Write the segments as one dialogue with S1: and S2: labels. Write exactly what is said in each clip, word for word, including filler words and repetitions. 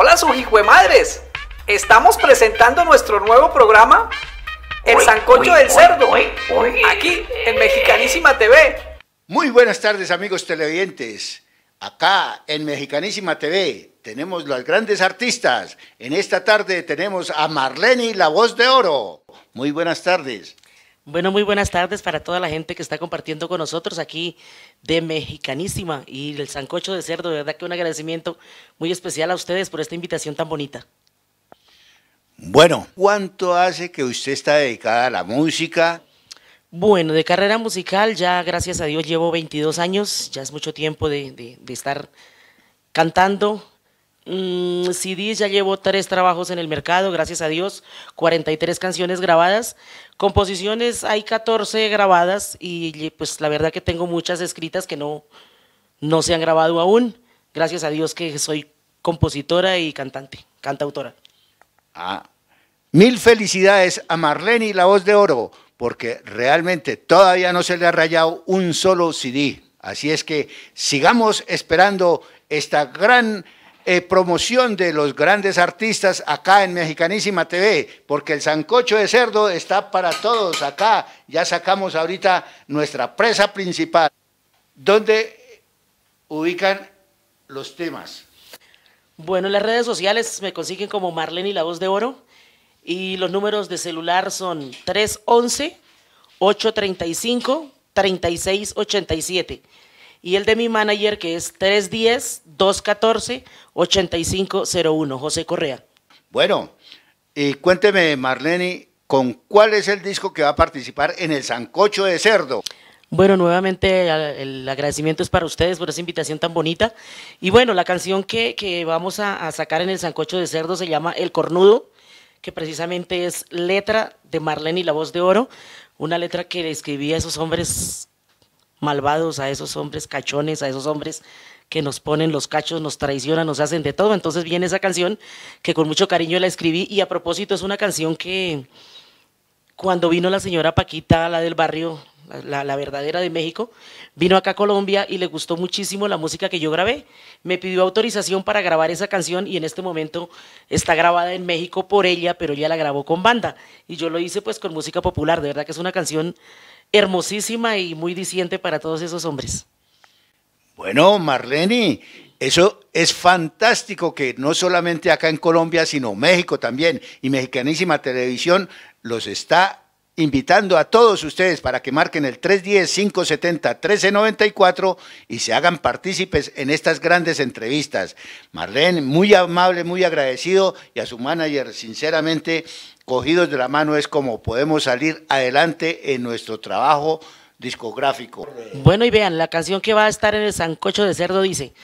S1: Hola, sus hijuemadres. Estamos presentando nuestro nuevo programa, El
S2: Uy,
S1: Sancocho
S2: uy,
S1: del
S2: uy,
S1: Cerdo,
S2: uy, uy.
S1: aquí en Mexicanísima T V.
S3: Muy buenas tardes, amigos televidentes. Acá en Mexicanísima T V tenemos los grandes artistas. En esta tarde tenemos a Marleni, la voz de oro. Muy buenas tardes.
S4: Bueno, muy buenas tardes para toda la gente que está compartiendo con nosotros aquí de Mexicanísima y el Sancocho de Cerdo. De verdad que un agradecimiento muy especial a ustedes por esta invitación tan bonita.
S3: Bueno, ¿cuánto hace que usted está dedicada a la música?
S4: Bueno, de carrera musical ya gracias a Dios llevo veintidós años, ya es mucho tiempo de, de, de estar cantando. Mm, C Ds ya llevo tres trabajos en el mercado, gracias a Dios, cuarenta y tres canciones grabadas. Composiciones hay catorce grabadas y pues la verdad que tengo muchas escritas que no, no se han grabado aún. Gracias a Dios que soy compositora y cantante, cantautora.
S3: Ah, mil felicidades a Marleni, la voz de oro, porque realmente todavía no se le ha rayado un solo C D. Así es que sigamos esperando esta gran eh, promoción de los grandes artistas acá en Mexicanísima T V, porque el Sancocho de Cerdo está para todos acá. Ya sacamos ahorita nuestra presa principal, donde ubican los temas.
S4: Bueno, en las redes sociales me consiguen como Marleni, la voz de oro, y los números de celular son tres once, ocho treinta y cinco, treinta y seis ochenta y siete, y el de mi manager que es tres diez, dos catorce, ochenta y cinco cero uno, José Correa.
S3: Bueno, y cuénteme, Marleni, ¿con cuál es el disco que va a participar en el Sancocho de Cerdo?
S4: Bueno, nuevamente el agradecimiento es para ustedes por esa invitación tan bonita. Y bueno, la canción que, que vamos a, a sacar en el Sancocho de Cerdo se llama El Cornudo, que precisamente es letra de Marleni, la voz de oro, una letra que le escribí a esos hombres malvados, a esos hombres cachones, a esos hombres que nos ponen los cachos, nos traicionan, nos hacen de todo. Entonces viene esa canción que con mucho cariño la escribí, y a propósito es una canción que cuando vino la señora Paquita, la del barrio, La, la verdadera de México, vino acá a Colombia y le gustó muchísimo la música que yo grabé. Me pidió autorización para grabar esa canción y en este momento está grabada en México por ella, pero ella la grabó con banda y yo lo hice pues con música popular. De verdad que es una canción hermosísima y muy diciente para todos esos hombres.
S3: Bueno, Marleni, eso es fantástico, que no solamente acá en Colombia, sino México también, y Mexicanísima Televisión los está invitando a todos ustedes para que marquen el tres diez, cinco setenta, trece noventa y cuatro y se hagan partícipes en estas grandes entrevistas. Marleni, muy amable, muy agradecido, y a su manager, sinceramente, cogidos de la mano es como podemos salir adelante en nuestro trabajo discográfico.
S4: Bueno, y vean, la canción que va a estar en el Sancocho de Cerdo dice: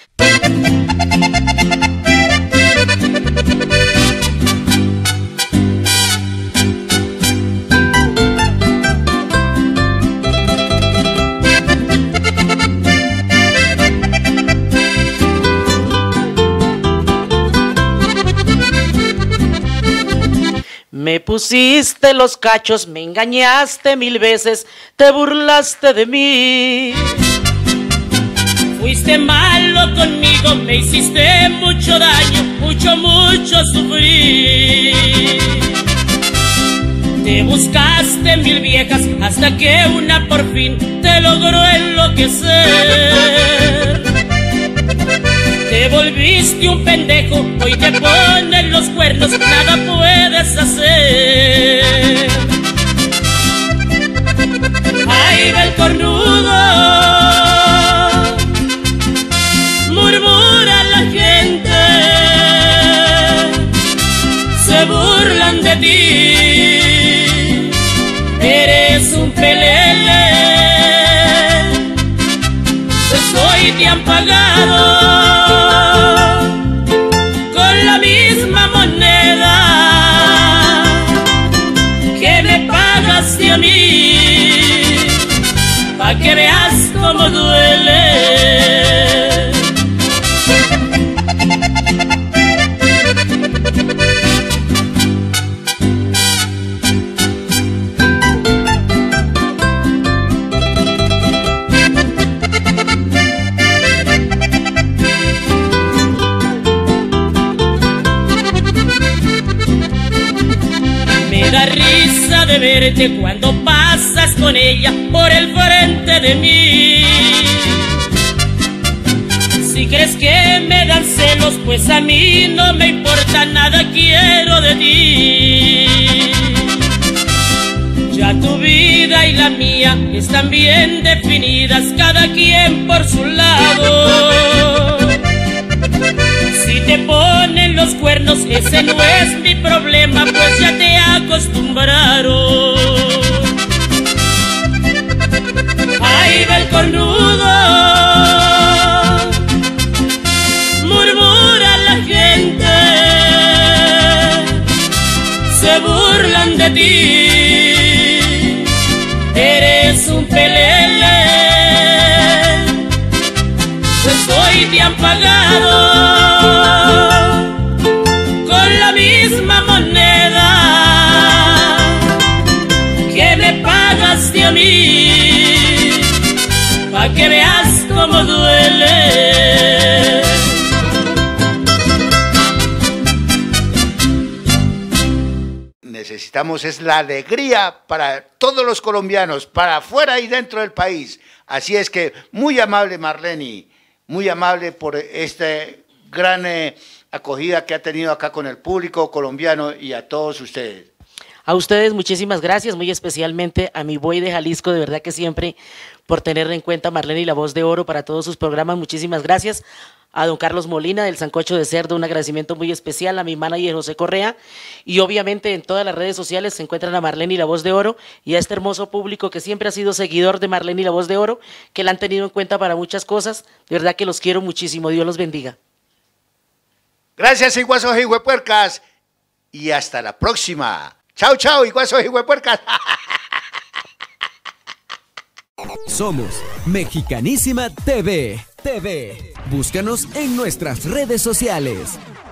S4: me pusiste los cachos, me engañaste mil veces, te burlaste de mí.
S5: Fuiste malo conmigo, me hiciste mucho daño, mucho, mucho sufrir. Te buscaste mil viejas hasta que una por fin te logró enloquecer. Te volviste un pendejo, hoy te ponen los cuernos, nada puedes hacer. Ahí va el cornudo, murmura la gente, se burlan de ti, eres un pelele, pues hoy te han pagado de verte cuando pasas con ella por el frente de mí. Si crees que me dan celos, pues a mí no me importa nada, quiero de ti. Ya tu vida y la mía están bien definidas, cada quien por su lado. Si te ponen los cuernos, ese no es mi problema, pues ya te acostumbraron. Ahí va el cornudo, murmura la gente, se burlan de ti, eres un pelele, pues hoy te han pagado con la misma moneda que me pagaste a mí, pa' que veas cómo duele.
S3: Necesitamos es la alegría para todos los colombianos, para afuera y dentro del país. Así es que muy amable Marlene, muy amable por esta gran eh, acogida que ha tenido acá con el público colombiano y a todos ustedes.
S4: A ustedes muchísimas gracias, muy especialmente a mi boy de Jalisco, de verdad que siempre por tener en cuenta Marlene y la Voz de Oro para todos sus programas, muchísimas gracias. A don Carlos Molina del Sancocho de Cerdo, un agradecimiento muy especial, a mi manager José Correa, y obviamente en todas las redes sociales se encuentran a Marlene y la Voz de Oro, y a este hermoso público que siempre ha sido seguidor de Marlene y la Voz de Oro, que la han tenido en cuenta para muchas cosas, de verdad que los quiero muchísimo, Dios los bendiga.
S3: Gracias, iguazos y huepuercas, y hasta la próxima. Chao, chao, iguazos y huepuercas.
S2: Somos Mexicanísima T V. T V. Búscanos en nuestras redes sociales.